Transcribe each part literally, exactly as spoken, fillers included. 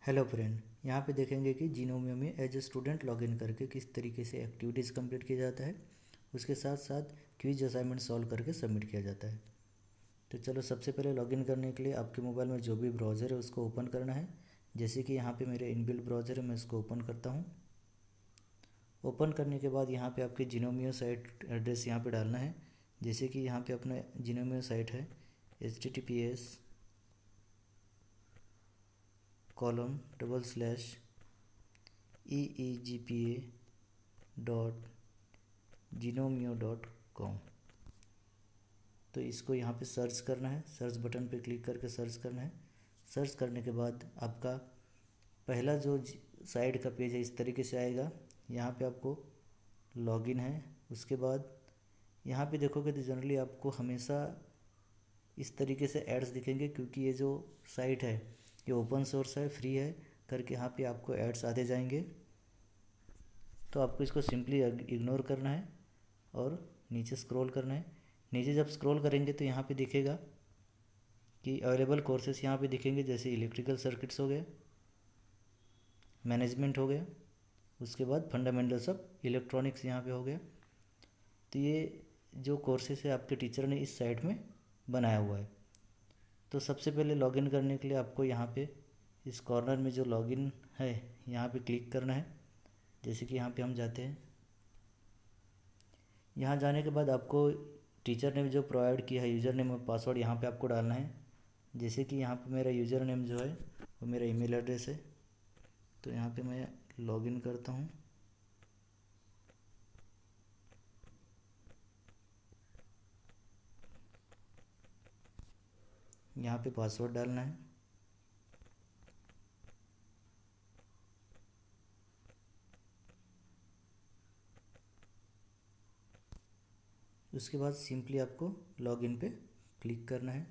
Hello friend, यहाँ पे देखेंगे कि जीनोमियो में एज ए स्टूडेंट लॉगिन करके किस तरीके से एक्टिविटीज़ कंप्लीट किया जाता है। उसके साथ साथ क्विज असाइनमेंट सॉल्व करके सबमिट किया जाता है। तो चलो, सबसे पहले लॉगिन करने के लिए आपके मोबाइल में जो भी ब्राउज़र है उसको ओपन करना है। जैसे कि यहाँ पे मेरे इनबिल्ट ब्राउज़र है, मैं इसको ओपन करता हूँ। ओपन करने के बाद यहाँ पे आपके जीनोमियो साइट एड्रेस यहाँ पे डालना है। जैसे कि यहाँ पे अपना जीनोमियो साइट है H T T P S column double slash E E G P A dot Genomio dot com. तो इसको यहाँ पे सर्च करना है। सर्च बटन पे क्लिक करके सर्च करना है। सर्च करने के बाद आपका पहला जो साइट का पेज है इस तरीके से आएगा। यहाँ पे आपको लॉगिन है। उसके बाद यहाँ पे देखोगे तो जनरली आपको हमेशा इस तरीके से एड्स दिखेंगे, क्योंकि ये जो साइट है ये ओपन सोर्स है, फ्री है करके यहाँ पे आपको एड्स आते जाएंगे। तो आपको इसको सिंपली इग्नोर करना है और नीचे स्क्रॉल करना है। नीचे जब स्क्रॉल करेंगे तो यहाँ पे दिखेगा कि अवेलेबल कोर्सेस यहाँ पे दिखेंगे, जैसे इलेक्ट्रिकल सर्किट्स हो गए, मैनेजमेंट हो गया, उसके बाद फंडामेंटल्स ऑफ इलेक्ट्रॉनिक्स यहाँ पे हो गया। तो ये जो कोर्सेस है आपके टीचर ने इस साइट में बनाया हुआ है। तो सबसे पहले लॉगिन करने के लिए आपको यहाँ पे इस कॉर्नर में जो लॉगिन है यहाँ पे क्लिक करना है। जैसे कि यहाँ पे हम जाते हैं। यहाँ जाने के बाद आपको टीचर ने जो प्रोवाइड किया है यूज़र नेम और पासवर्ड यहाँ पे आपको डालना है। जैसे कि यहाँ पे मेरा यूज़र नेम जो है वो मेरा ईमेल एड्रेस है, तो यहाँ पे मैं लॉगिन करता हूँ। यहाँ पे पासवर्ड डालना है। उसके बाद सिंपली आपको लॉगिन पे क्लिक करना है।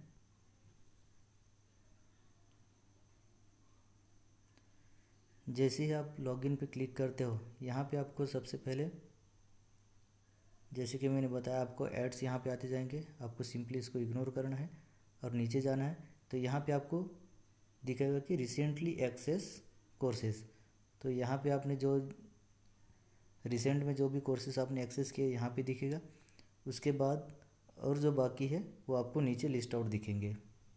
जैसे ही आप लॉगिन पे क्लिक करते हो यहाँ पे आपको सबसे पहले, जैसे कि मैंने बताया, आपको एड्स यहाँ पे आते जाएंगे। आपको सिंपली इसको इग्नोर करना है और नीचे जाना है। तो यहाँ पे आपको दिखेगा कि रिसेंटली एक्सेस कोर्सेज। तो यहाँ पे आपने जो रिसेंट में जो भी कोर्सेज आपने एक्सेस किए यहाँ पे दिखेगा। उसके बाद और जो बाकी है वो आपको नीचे लिस्ट आउट दिखेंगे।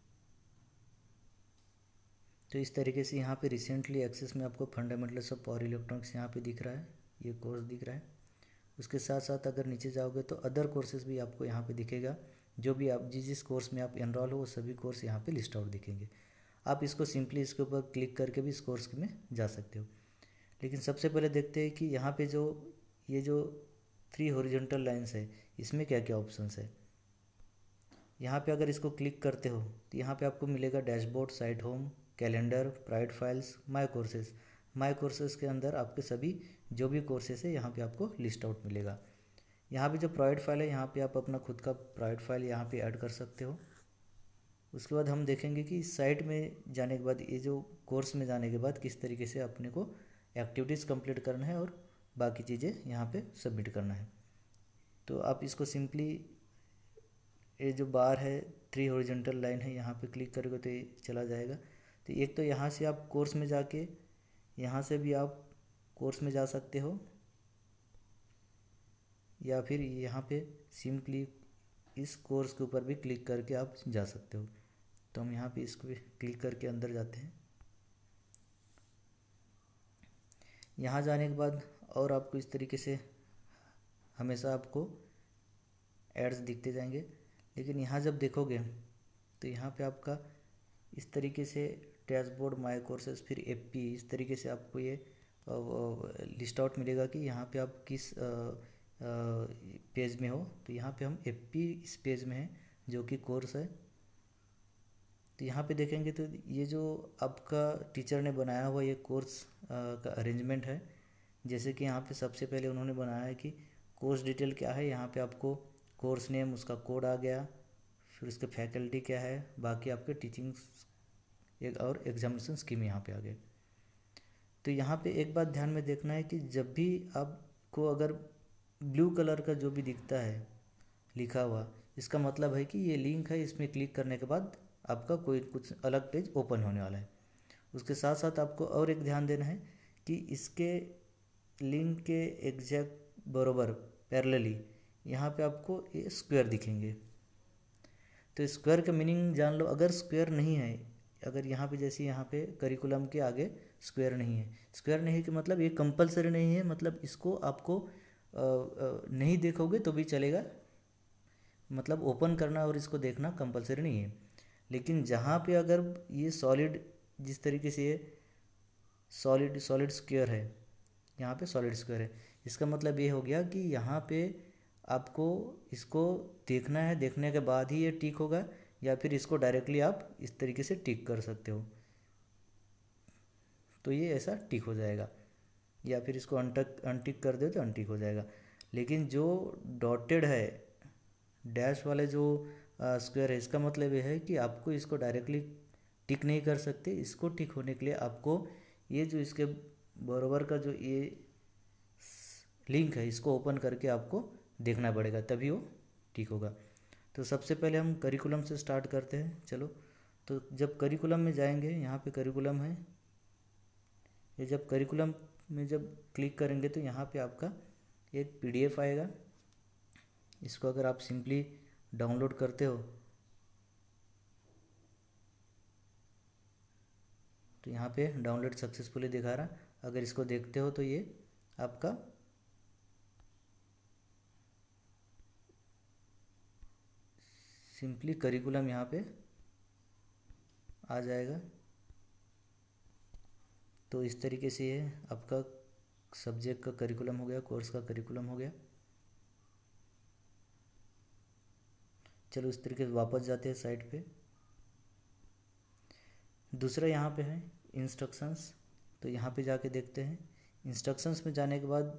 तो इस तरीके से यहाँ पे रिसेंटली एक्सेस में आपको फंडामेंटल्स ऑफ पावर इलेक्ट्रॉनिक्स यहाँ पे दिख रहा है, ये कोर्स दिख रहा है। उसके साथ साथ अगर नीचे जाओगे तो अदर कोर्सेज भी आपको यहाँ पे दिखेगा। जो भी आप जिस जिस कोर्स में आप एनरोल हो वो सभी कोर्स यहाँ पे लिस्ट आउट दिखेंगे। आप इसको सिंपली इसके ऊपर क्लिक करके भी इस कोर्स में जा सकते हो। लेकिन सबसे पहले देखते हैं कि यहाँ पे जो ये जो थ्री हॉरिजॉन्टल लाइन्स है इसमें क्या क्या ऑप्शंस है। यहाँ पे अगर इसको क्लिक करते हो तो यहाँ पे आपको मिलेगा dashboard, site home, calendar, private files, my courses. My courses के अंदर आपके सभी जो भी कोर्सेज है यहाँ पे आपको लिस्ट आउट मिलेगा। यहाँ पे जो प्राइवेट फाइल है यहाँ पे आप अपना खुद का प्राइवेट फाइल यहाँ पे ऐड कर सकते हो। उसके बाद हम देखेंगे कि इस साइट में जाने के बाद, ये जो कोर्स में जाने के बाद किस तरीके से अपने को एक्टिविटीज़ कंप्लीट करना है और बाकी चीज़ें यहाँ पे सबमिट करना है। तो आप इसको सिंपली, ये जो बार है थ्री हॉरिजॉन्टल लाइन है यहाँ पे क्लिक करोगे तो ये चला जाएगा। तो एक तो यहाँ से आप कोर्स में जाके यहाँ से भी आप कोर्स में जा सकते हो, या फिर यहाँ पे सिंपली इस कोर्स के ऊपर भी क्लिक करके आप जा सकते हो। तो हम यहाँ पे इसको भी क्लिक करके अंदर जाते हैं। यहाँ जाने के बाद और आपको इस तरीके से हमेशा आपको एड्स दिखते जाएंगे। लेकिन यहाँ जब देखोगे तो यहाँ पे आपका इस तरीके से डैशबोर्ड, माय कोर्सेज, फिर एफ पी, इस तरीके से आपको ये लिस्ट आउट मिलेगा कि यहाँ पे आप किस पेज में हो। तो यहाँ पे हम एफ पी इस पेज में है जो कि कोर्स है। तो यहाँ पे देखेंगे तो ये जो आपका टीचर ने बनाया हुआ ये कोर्स का अरेंजमेंट है। जैसे कि यहाँ पे सबसे पहले उन्होंने बनाया है कि कोर्स डिटेल क्या है। यहाँ पे आपको कोर्स नेम, उसका कोड आ गया, फिर उसके फैकल्टी क्या है, बाकी आपके टीचिंग एक और एग्जामिनेशन स्कीम यहाँ पे आ गए। तो यहाँ पे एक बात ध्यान में देखना है कि जब भी आपको अगर ब्लू कलर का जो भी दिखता है लिखा हुआ, इसका मतलब है कि ये लिंक है, इसमें क्लिक करने के बाद आपका कोई कुछ अलग पेज ओपन होने वाला है। उसके साथ साथ आपको और एक ध्यान देना है कि इसके लिंक के एग्जैक्ट बरोबर पैरेलली यहाँ पे आपको ये स्क्वायर दिखेंगे। तो स्क्वायर का मीनिंग जान लो। अगर स्क्वायर नहीं है, अगर यहाँ पे जैसे यहाँ पे करिकुलम के आगे स्क्वायर नहीं है, स्क्वायर नहीं कि मतलब ये कंपलसरी नहीं है, मतलब इसको आपको आ, आ, नहीं देखोगे तो भी चलेगा, मतलब ओपन करना और इसको देखना कंपलसरी नहीं है। लेकिन जहाँ पे अगर ये सॉलिड, जिस तरीके से ये सॉलिड सॉलिड स्क्वायर है, यहाँ पे सॉलिड स्क्वायर है, इसका मतलब ये हो गया कि यहाँ पे आपको इसको देखना है, देखने के बाद ही ये टिक होगा, या फिर इसको डायरेक्टली आप इस तरीके से टिक कर सकते हो, तो ये ऐसा टिक हो जाएगा, या फिर इसको अनटक अनटिक कर दो तो अनटिक हो जाएगा। लेकिन जो डॉटेड है, डैश वाले जो स्क्वायर है, इसका मतलब ये है कि आपको इसको डायरेक्टली टिक नहीं कर सकते। इसको टिक होने के लिए आपको ये जो इसके बराबर का जो ये लिंक है, इसको ओपन करके आपको देखना पड़ेगा, तभी वो ठीक होगा। तो सबसे पहले हम करिकुलम से स्टार्ट करते हैं। चलो, तो जब करिकुलम में जाएंगे, यहाँ पे करिकुलम है, ये जब करिकुलम में जब क्लिक करेंगे तो यहाँ पे आपका एक पीडीएफ आएगा। इसको अगर आप सिंपली डाउनलोड करते हो तो यहाँ पे डाउनलोड सक्सेसफुली दिखा रहा। अगर इसको देखते हो तो ये आपका सिंपली करिकुलम यहाँ पे आ जाएगा। तो इस तरीके से ये आपका सब्जेक्ट का करिकुलम हो गया, कोर्स का करिकुलम हो गया। चलो इस तरीके से वापस जाते हैं साइट पे। दूसरा यहाँ पे है इंस्ट्रक्शंस, तो यहाँ पे जाके देखते हैं। इंस्ट्रक्शंस में जाने के बाद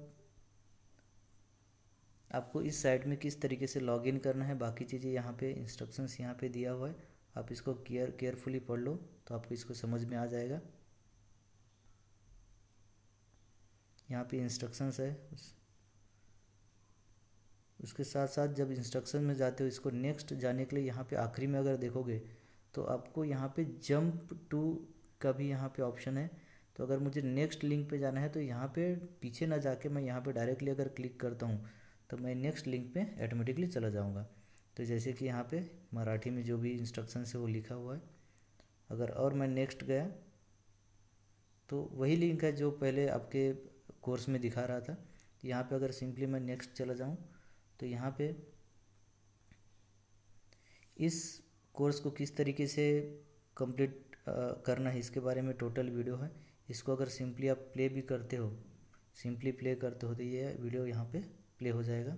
आपको इस साइट में किस तरीके से लॉगिन करना है, बाकी चीज़ें यहाँ पे इंस्ट्रक्शंस यहाँ पे दिया हुआ है। आप इसको केयर केयरफुली पढ़ लो तो आपको इसको समझ में आ जाएगा। यहाँ पे इंस्ट्रक्शंस है, उस, उसके साथ साथ जब इंस्ट्रक्शन में जाते हो, इसको नेक्स्ट जाने के लिए यहाँ पे आखिरी में अगर देखोगे तो आपको यहाँ पे जंप टू का भी यहाँ पे ऑप्शन है। तो अगर मुझे नेक्स्ट लिंक पे जाना है तो यहाँ पे पीछे ना जाके मैं यहाँ पे डायरेक्टली अगर क्लिक करता हूँ तो मैं नेक्स्ट लिंक पे ऑटोमेटिकली चला जाऊँगा। तो जैसे कि यहाँ पे मराठी में जो भी इंस्ट्रक्शन है वो लिखा हुआ है, अगर और मैं नेक्स्ट गया तो वही लिंक है जो पहले आपके कोर्स में दिखा रहा था। यहाँ पे अगर सिंपली मैं नेक्स्ट चला जाऊँ तो यहाँ पे इस कोर्स को किस तरीके से कंप्लीट करना है इसके बारे में टोटल वीडियो है। इसको अगर सिंपली आप प्ले भी करते हो, सिंपली प्ले करते हो तो ये वीडियो यहाँ पे प्ले हो जाएगा।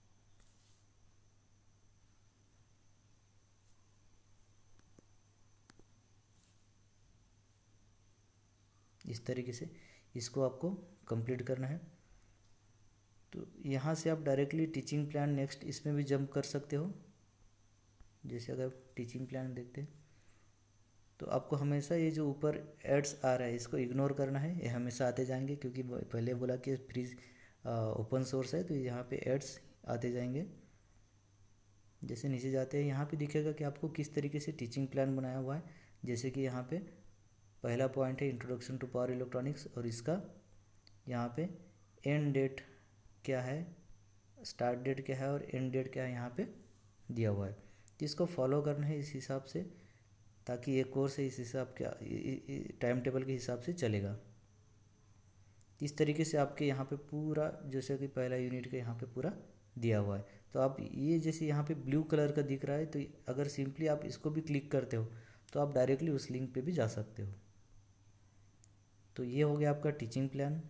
इस तरीके से इसको आपको कंप्लीट करना है। तो यहाँ से आप डायरेक्टली टीचिंग प्लान नेक्स्ट इसमें भी जंप कर सकते हो। जैसे अगर टीचिंग प्लान देखते हैं तो आपको हमेशा ये जो ऊपर एड्स आ रहा है इसको इग्नोर करना है, ये हमेशा आते जाएंगे, क्योंकि पहले बोला कि फ्री ओपन सोर्स है तो यहाँ पे एड्स आते जाएंगे। जैसे नीचे जाते हैं यहाँ पे दिखेगा कि आपको किस तरीके से टीचिंग प्लान बनाया हुआ है। जैसे कि यहाँ पे पहला पॉइंट है इंट्रोडक्शन टू पावर इलेक्ट्रॉनिक्स, और इसका यहाँ पे एंड डेट क्या है, स्टार्ट डेट क्या है और एंड डेट क्या है यहाँ पे दिया हुआ है। तो इसको फॉलो करना है इस हिसाब से, ताकि ये कोर्स है इस हिसाब के टाइम टेबल के हिसाब से चलेगा। इस तरीके से आपके यहाँ पे पूरा, जैसे कि पहला यूनिट का यहाँ पे पूरा दिया हुआ है। तो आप ये जैसे यहाँ पे ब्लू कलर का दिख रहा है, तो अगर सिंपली आप इसको भी क्लिक करते हो तो आप डायरेक्टली उस लिंक पे भी जा सकते हो। तो ये हो गया आपका टीचिंग प्लान।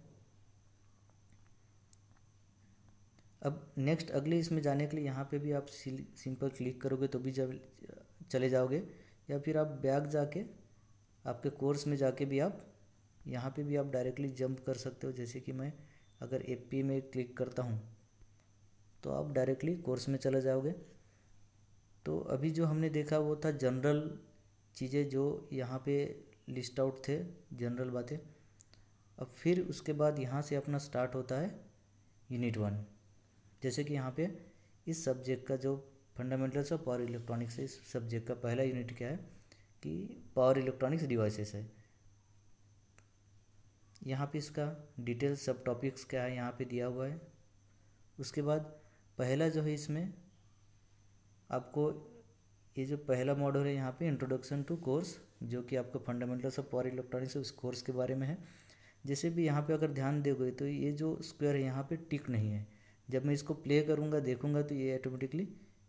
अब नेक्स्ट अगले इसमें जाने के लिए यहाँ पे भी आप सिंपल क्लिक करोगे तो भी जब चले जाओगे, या फिर आप बैक जाके आपके कोर्स में जाके भी आप यहाँ पे भी आप डायरेक्टली जंप कर सकते हो। जैसे कि मैं अगर एपी में क्लिक करता हूँ तो आप डायरेक्टली कोर्स में चले जाओगे। तो अभी जो हमने देखा वो था जनरल चीज़ें जो यहाँ पे लिस्ट आउट थे, जनरल बातें। अब फिर उसके बाद यहाँ से अपना स्टार्ट होता है यूनिट वन। जैसे कि यहाँ पे इस सब्जेक्ट का जो फंडामेंटल्स ऑफ पावर इलेक्ट्रॉनिक्स है, इस सब्जेक्ट का पहला यूनिट क्या है कि पावर इलेक्ट्रॉनिक्स डिवाइसेस है। यहाँ पे इसका डिटेल सब टॉपिक्स क्या है यहाँ पे दिया हुआ है। उसके बाद पहला जो है इसमें आपको ये जो पहला मॉड्यूल है यहाँ पे इंट्रोडक्शन टू कोर्स, जो कि आपका फंडामेंटल्स ऑफ पावर इलेक्ट्रॉनिक्स है, उस कोर्स के बारे में है। जैसे भी यहाँ पे अगर ध्यान दोगे तो ये जो स्क्वायर है यहाँ पे टिक नहीं है, जब मैं इसको प्ले करूँगा देखूँगा तो ये ऑटोमेटिकली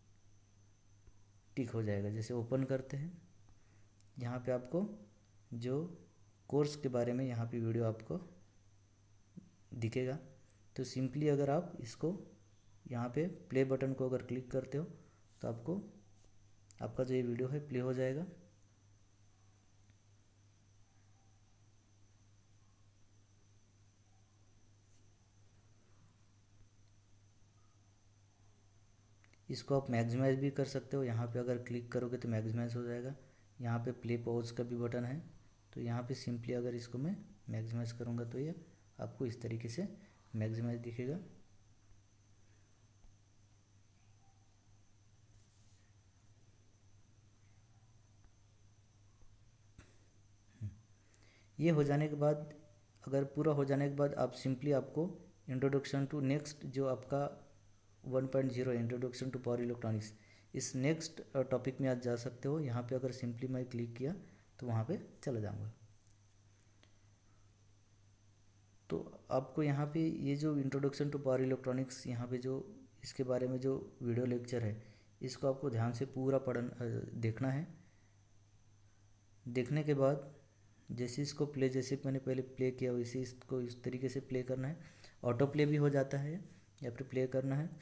टिक हो जाएगा। जैसे ओपन करते हैं, यहाँ पे आपको जो कोर्स के बारे में यहाँ पे वीडियो आपको दिखेगा। तो सिंपली अगर आप इसको यहाँ पे प्ले बटन को अगर क्लिक करते हो तो आपको आपका जो ये वीडियो है प्ले हो जाएगा। इसको आप मैक्सिमाइज भी कर सकते हो, यहाँ पे अगर क्लिक करोगे तो मैक्सिमाइज हो जाएगा। यहाँ पे प्ले पॉज का भी बटन है, तो यहाँ पे सिंपली अगर इसको मैं मैक्सिमाइज करूँगा तो ये आपको इस तरीके से मैक्सिमाइज दिखेगा। ये हो जाने के बाद, अगर पूरा हो जाने के बाद आप सिंपली आपको इंट्रोडक्शन टू नेक्स्ट जो आपका one point zero introduction to power electronics, इस नेक्स्ट टॉपिक में आज जा सकते हो। यहाँ पे अगर सिंपली मैं क्लिक किया तो वहाँ पे चला जाऊँगा। तो आपको यहाँ पे ये जो इंट्रोडक्शन टू पावर इलेक्ट्रॉनिक्स यहाँ पे जो इसके बारे में जो वीडियो लेक्चर है, इसको आपको ध्यान से पूरा पढ़ना देखना है। देखने के बाद जैसे इसको प्ले, जैसे मैंने पहले प्ले किया वैसे इसको इस तरीके से प्ले करना है। ऑटो प्ले भी हो जाता है या फिर प्ले करना है।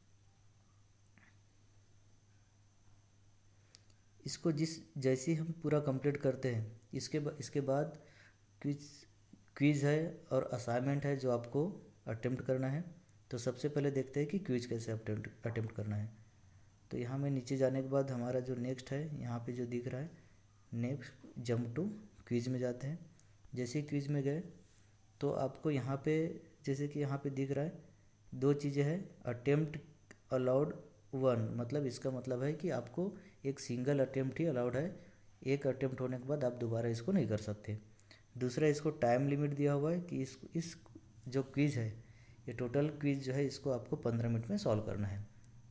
इसको जिस जैसे हम पूरा कंप्लीट करते हैं, इसके बा, इसके बाद क्विज क्विज़ है और असाइनमेंट है जो आपको अटेम्प्ट करना है। तो सबसे पहले देखते हैं कि क्विज कैसे अटेम्प्ट अटेम्प्ट करना है। तो यहाँ में नीचे जाने के बाद हमारा जो नेक्स्ट है यहाँ पे जो दिख रहा है, नेक्स्ट जंप टू क्विज में जाते हैं। जैसे ही क्विज में गए तो आपको यहाँ पे जैसे कि यहाँ पे दिख रहा है दो चीज़ें हैं, अटेम्प्ट अलाउड वन, मतलब इसका मतलब है कि आपको एक सिंगल अटेम्प्ट ही अलाउड है। एक अटेम्प्ट होने के बाद आप दोबारा इसको नहीं कर सकते। दूसरा, इसको टाइम लिमिट दिया हुआ है कि इस इस जो क्विज़ है, ये टोटल क्विज़ जो है इसको आपको पंद्रह मिनट में सॉल्व करना है।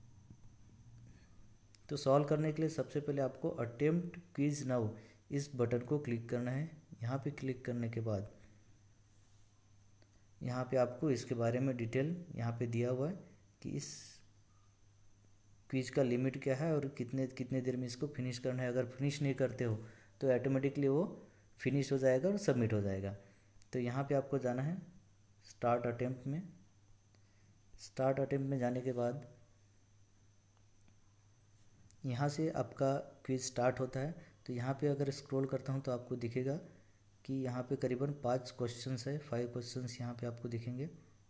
तो सॉल्व करने के लिए सबसे पहले आपको अटेम्प्ट क्विज नाउ इस बटन को क्लिक करना है। यहाँ पे क्लिक करने के बाद यहाँ पे आपको इसके बारे में डिटेल यहाँ पे दिया हुआ है कि इस क्विज का लिमिट क्या है और कितने कितने देर में इसको फिनिश करना है। अगर फिनिश नहीं करते हो तो ऑटोमेटिकली वो फिनिश हो जाएगा और सबमिट हो जाएगा। तो यहाँ पे आपको जाना है स्टार्ट अटेम्प्ट में। स्टार्ट अटेम्प्ट में जाने के बाद यहाँ से आपका क्विज स्टार्ट होता है। तो यहाँ पे अगर स्क्रॉल करता हूँ तो आपको दिखेगा कि यहाँ पे करीबन पाँच क्वेश्चंस है, फाइव क्वेश्चंस यहाँ पे आपको दिखेंगे।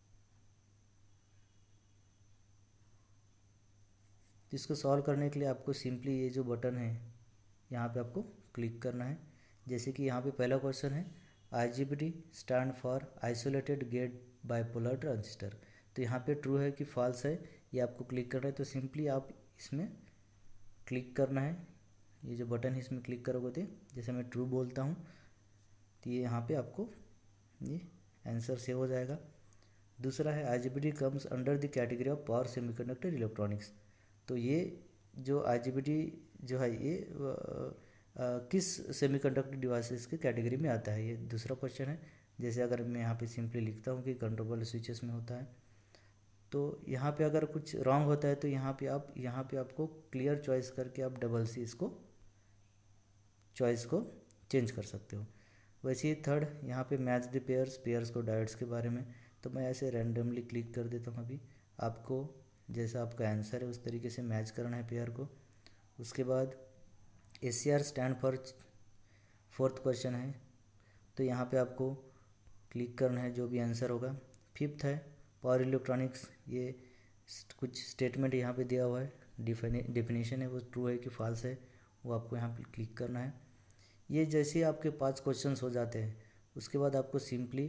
तो इसको सॉल्व करने के लिए आपको सिंपली ये जो बटन है यहाँ पे आपको क्लिक करना है। जैसे कि यहाँ पे पहला क्वेश्चन है, I G B T stand for isolated gate bipolar transistor. तो यहाँ पे ट्रू है कि फॉल्स है ये आपको क्लिक करना है। तो सिंपली आप इसमें क्लिक करना है, ये जो बटन है इसमें क्लिक करोगे तो जैसे मैं ट्रू बोलता हूँ तो ये यहाँ पे आपको ये आंसर सेव हो जाएगा। दूसरा है, I G B T comes under the category of power semiconductor electronics. तो ये जो आई जी बी टी जो है ये आ, आ, किस सेमीकंडक्टर डिवाइसेस के कैटेगरी में आता है, ये दूसरा क्वेश्चन है। जैसे अगर मैं यहाँ पे सिंपली लिखता हूँ कि कंट्रोलेबल स्विचेस में होता है, तो यहाँ पे अगर कुछ रॉन्ग होता है तो यहाँ पे आप यहाँ पे आपको क्लियर चॉइस करके आप डबल सी इसको चॉइस को चेंज कर सकते हो। वैसे ही थर्ड यहाँ पे मैच द पेयर्स, पेयर्स को डायोड्स के बारे में, तो मैं ऐसे रैंडमली क्लिक कर देता हूँ। अभी आपको जैसा आपका आंसर है उस तरीके से मैच करना है पेयर को। उसके बाद A C R stand for fourth question है, तो यहाँ पे आपको क्लिक करना है जो भी आंसर होगा। फिफ्थ है पावर इलेक्ट्रॉनिक्स, ये कुछ स्टेटमेंट यहाँ पे दिया हुआ है, डिफिनीशन है वो ट्रू है कि फॉल्स है वो आपको यहाँ पे क्लिक करना है। ये जैसे आपके पांच क्वेश्चंस हो जाते हैं उसके बाद आपको सिंपली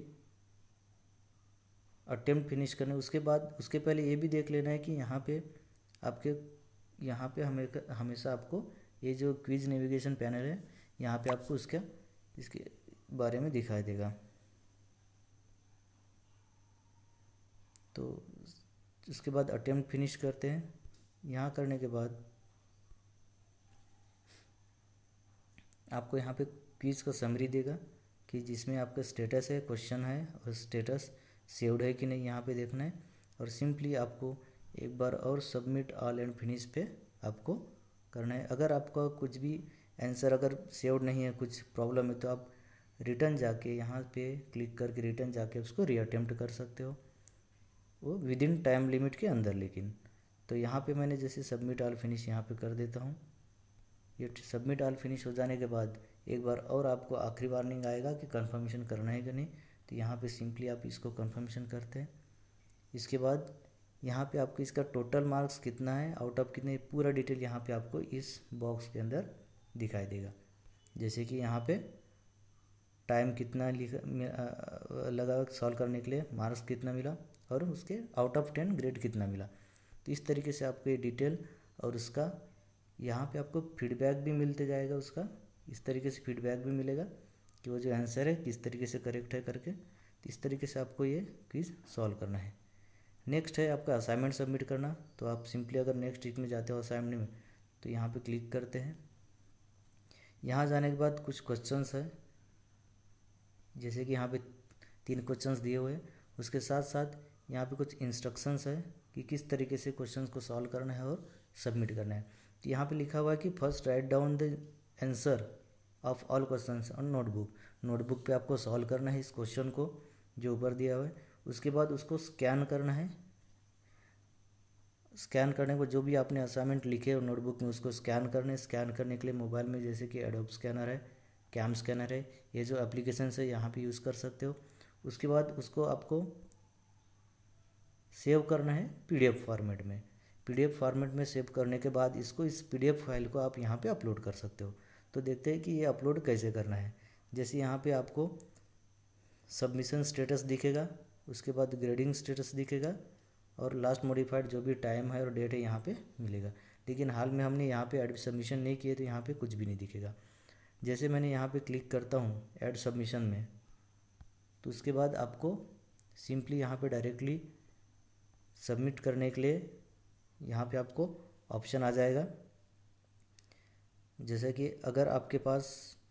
अटेम्प्ट फिनिश करना है। उसके बाद उसके पहले ये भी देख लेना है कि यहाँ पे आपके यहाँ पे हमें हमेशा आपको ये जो क्विज नेविगेशन पैनल है यहाँ पे आपको उसका इसके बारे में दिखाई देगा। उसके बाद अटेम्प्ट फिनिश करते हैं। यहाँ करने के बाद आपको यहाँ पे क्विज का समरी देगा कि जिसमें आपका स्टेटस है, क्वेश्चन है और स्टेटस सेव्ड है कि नहीं यहाँ पे देखना है। और सिंपली आपको एक बार और सबमिट ऑल एंड फिनिश पे आपको करना है। अगर आपका कुछ भी आंसर अगर सेव्ड नहीं है, कुछ प्रॉब्लम है, तो आप रिटर्न जाके यहाँ पे क्लिक करके रिटर्न जाके उसको रीअटेम्प्ट कर सकते हो, वो विद इन टाइम लिमिट के अंदर। लेकिन तो यहाँ पे मैंने जैसे सबमिट ऑल फिनिश यहाँ पे कर देता हूँ। ये सबमिट ऑल फिनिश हो जाने के बाद एक बार और आपको आखिरी वार्निंग आएगा कि कंफर्मेशन करना है कि नहीं। तो यहाँ पे सिंपली आप इसको कंफर्मेशन करते हैं। इसके बाद यहाँ पे आपको इसका टोटल मार्क्स कितना है, आउट ऑफ कितने, पूरा डिटेल यहाँ पे आपको इस बॉक्स के अंदर दिखाई देगा। जैसे कि यहाँ पे टाइम कितना लिखा लगा सॉल्व करने के लिए, मार्क्स कितना मिला और उसके आउट ऑफ टेन ग्रेड कितना मिला। तो इस तरीके से आपको ये डिटेल और उसका यहाँ पे आपको फीडबैक भी मिलते जाएगा। उसका इस तरीके से फीडबैक भी मिलेगा कि वो जो आंसर है किस तरीके से करेक्ट है करके। तो इस तरीके से आपको ये क्विज सॉल्व करना है। नेक्स्ट है आपका असाइनमेंट सबमिट करना। तो आप सिंपली अगर नेक्स्ट वीक में जाते हो असाइनमेंट में तो यहाँ पे क्लिक करते हैं। यहाँ जाने के बाद कुछ क्वेश्चंस है, जैसे कि यहाँ पे तीन क्वेश्चंस दिए हुए हैं, उसके साथ साथ यहाँ पे कुछ इंस्ट्रक्शंस है कि किस तरीके से क्वेश्चंस को सॉल्व करना है और सबमिट करना है। तो यहाँ पे लिखा हुआ है कि first write down the answer of all questions on notebook. Notebook पे आपको सॉल्व करना है इस क्वेश्चन को जो ऊपर दिया हुआ है। उसके बाद उसको स्कैन करना है। स्कैन करने के बाद जो भी आपने असाइनमेंट लिखे हो नोटबुक में उसको स्कैन करना है। स्कैन करने के लिए मोबाइल में जैसे कि एडोब स्कैनर है, कैम स्कैनर है, ये जो एप्लीकेशन है यहाँ पे यूज़ कर सकते हो। उसके बाद उसको आपको सेव करना है पीडीएफ फॉर्मेट में। पीडीएफ फॉर्मेट में सेव करने के बाद इसको इस पीडीएफ फाइल को आप यहाँ पे अपलोड कर सकते हो। तो देखते हैं कि ये अपलोड कैसे करना है। जैसे यहाँ पे आपको सबमिशन स्टेटस दिखेगा, उसके बाद ग्रेडिंग स्टेटस दिखेगा और लास्ट मॉडिफाइड जो भी टाइम है और डेट है यहाँ पे मिलेगा। लेकिन हाल में हमने यहाँ पे ऐड सबमिशन नहीं किए तो यहाँ पे कुछ भी नहीं दिखेगा। जैसे मैंने यहाँ पे क्लिक करता हूँ ऐड सबमिशन में, तो उसके बाद आपको सिंपली यहाँ पे डायरेक्टली सबमिट करने के लिए यहाँ पे आपको ऑप्शन आ जाएगा। जैसे कि अगर आपके पास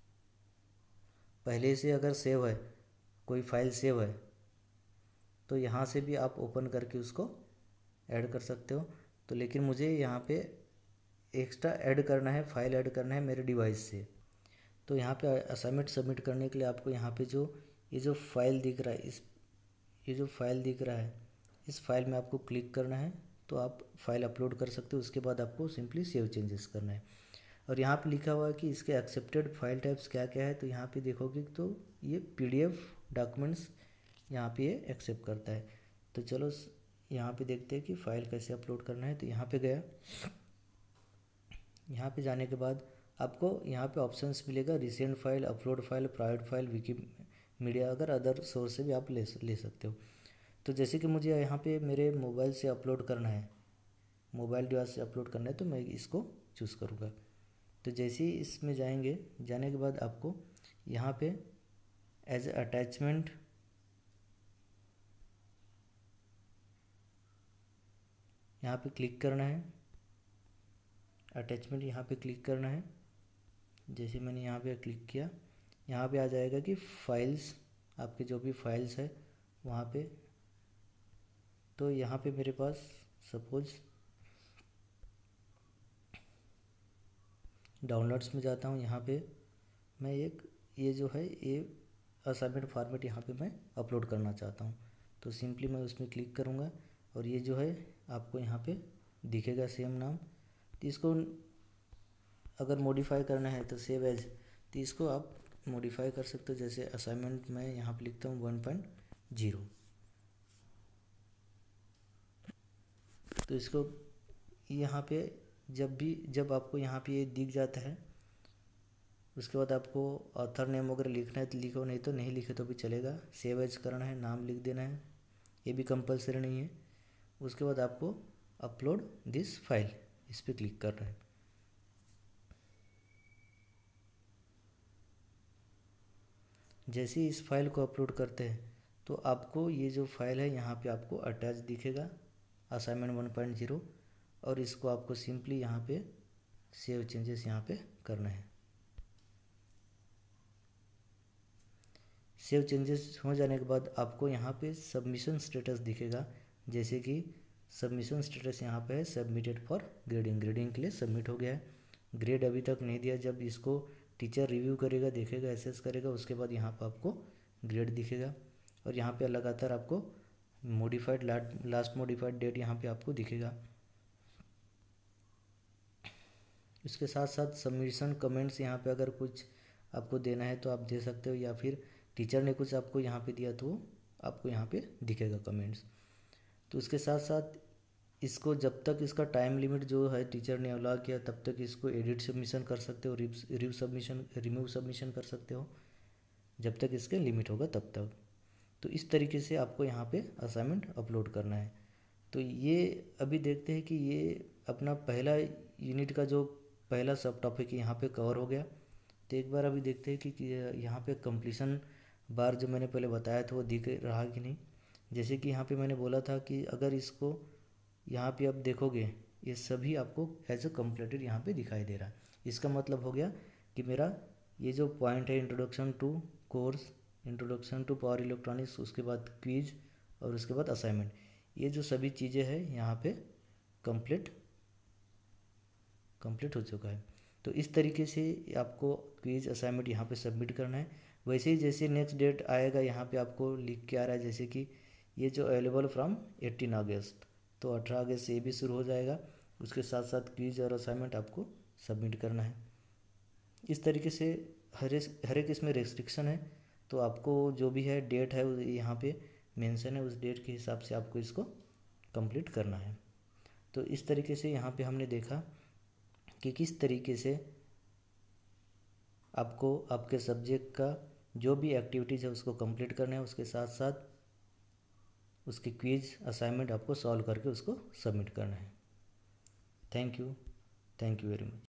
पहले से अगर सेव है, कोई फाइल सेव है, तो यहाँ से भी आप ओपन करके उसको ऐड कर सकते हो। तो लेकिन मुझे यहाँ पे एक्स्ट्रा ऐड करना है, फाइल ऐड करना है मेरे डिवाइस से। तो यहाँ पे असाइनमेंट सबमिट करने के लिए आपको यहाँ पे जो ये जो फाइल दिख रहा है, इस ये जो फाइल दिख रहा है, इस फाइल में आपको क्लिक करना है तो आप फाइल अपलोड कर सकते हो। उसके बाद आपको सिंपली सेव चेंजेस करना है। और यहाँ पे लिखा हुआ है कि इसके एक्सेप्टेड फाइल टाइप्स क्या क्या है। तो यहाँ पे देखोगे तो ये पीडीएफ डॉक्यूमेंट्स यहाँ पे ये एक्सेप्ट करता है। तो चलो यहाँ पे देखते हैं कि फ़ाइल कैसे अपलोड करना है। तो यहाँ पे गया, यहाँ पे जाने के बाद आपको यहाँ पे ऑप्शंस मिलेगा, recent file, upload file, private file, Wikimedia, अगर अदर सोर्स से भी आप ले ले सकते हो। तो जैसे कि मुझे यहाँ पे मेरे मोबाइल से अपलोड करना है, मोबाइल डिवाइस से अपलोड करना है, तो मैं इसको चूज़ करूँगा। तो जैसे ही इसमें जाएंगे, जाने के बाद आपको यहाँ पे एज अटैचमेंट यहाँ पे क्लिक करना है, अटैचमेंट यहाँ पे क्लिक करना है। जैसे मैंने यहाँ पे क्लिक किया, यहाँ पे आ जाएगा कि फाइल्स, आपके जो भी फाइल्स है वहाँ पे। तो यहाँ पे मेरे पास सपोज डाउनलोड्स में जाता हूँ, यहाँ पे मैं एक ये जो है ये असाइनमेंट फॉर्मेट यहाँ पे मैं अपलोड करना चाहता हूँ। तो सिंपली मैं उसमें क्लिक करूँगा और ये जो है आपको यहाँ पे दिखेगा सेम नाम। तो इसको अगर मॉडिफाई करना है तो सेव एज, तो इसको आप मॉडिफाई कर सकते हो। जैसे असाइनमेंट मैं यहाँ पे लिखता हूँ वन पॉइंट ज़ीरो। तो इसको यहाँ पे जब भी जब आपको यहाँ पे ये दिख जाता है, उसके बाद आपको ऑथर नेम वगैरह लिखना है तो लिखो, नहीं तो नहीं लिखे तो भी चलेगा। सेव एज करना है, नाम लिख देना है, ये भी कंपलसरी नहीं है। उसके बाद आपको अपलोड दिस फाइल, इस पर क्लिक करना है। जैसे ही इस फाइल को अपलोड करते हैं तो आपको ये जो फाइल है यहाँ पे आपको अटैच दिखेगा। असाइनमेंट वन पॉइंट ज़ीरो, और इसको आपको सिंपली यहाँ पे सेव चेंजेस यहाँ पे करना है। सेव चेंजेस हो जाने के बाद आपको यहाँ पे सबमिशन स्टेटस दिखेगा, जैसे कि सबमिशन स्टेटस यहाँ पे है सबमिटेड फॉर ग्रेडिंग, ग्रेडिंग के लिए सबमिट हो गया है। ग्रेड अभी तक नहीं दिया, जब इसको टीचर रिव्यू करेगा, देखेगा, एसेस करेगा, उसके बाद यहाँ पर आपको ग्रेड दिखेगा। और यहाँ पे लगातार आपको मॉडिफाइड लास्ट मॉडिफाइड डेट यहाँ पे आपको दिखेगा। इसके साथ साथ सबमिशन कमेंट्स यहाँ पे अगर कुछ आपको देना है तो आप दे सकते हो, या फिर टीचर ने कुछ आपको यहाँ पे दिया तो आपको यहाँ पे दिखेगा कमेंट्स। तो उसके साथ साथ इसको जब तक इसका टाइम लिमिट जो है टीचर ने अलाउ किया तब तक इसको एडिट सबमिशन कर सकते हो, रिव्यू सबमिशन रिमूव सबमिशन कर सकते हो, जब तक इसके लिमिट होगा तब तक। तो इस तरीके से आपको यहाँ पे असाइनमेंट अपलोड करना है। तो ये अभी देखते हैं कि ये अपना पहला यूनिट का जो पहला सब टॉपिक यहाँ पे कवर हो गया। तो एक बार अभी देखते हैं कि यहाँ पे कंप्लीशन बार जो मैंने पहले बताया था वो दिख रहा कि नहीं। जैसे कि यहाँ पे मैंने बोला था कि अगर इसको यहाँ पे आप देखोगे ये सभी आपको एज अ कम्प्लीटेड यहाँ पे दिखाई दे रहा है। इसका मतलब हो गया कि मेरा ये जो पॉइंट है introduction to course, introduction to power electronics, उसके बाद क्विज और उसके बाद असाइनमेंट, ये जो सभी चीज़ें हैं यहाँ पे कंप्लीट कंप्लीट हो चुका है। तो इस तरीके से आपको क्विज असाइनमेंट यहाँ पे सबमिट करना है। वैसे ही जैसे नेक्स्ट डेट आएगा यहाँ पे आपको लिख के आ रहा है, जैसे कि ये जो अवेलेबल फ्रॉम एटीन अगस्त, तो अठारह अगस्त से ये भी शुरू हो जाएगा। उसके साथ साथ क्विज और असाइनमेंट आपको सबमिट करना है। इस तरीके से हर हर एक इसमें रेस्ट्रिक्शन है, तो आपको जो भी है डेट है यहाँ पे मेंशन है, उस डेट के हिसाब से आपको इसको कंप्लीट करना है। तो इस तरीके से यहाँ पे हमने देखा कि किस तरीके से आपको आपके सब्जेक्ट का जो भी एक्टिविटीज़ है उसको कंप्लीट करना है, उसके साथ साथ उसकी क्विज असाइनमेंट आपको सॉल्व करके उसको सबमिट करना है। Thank you thank you very much.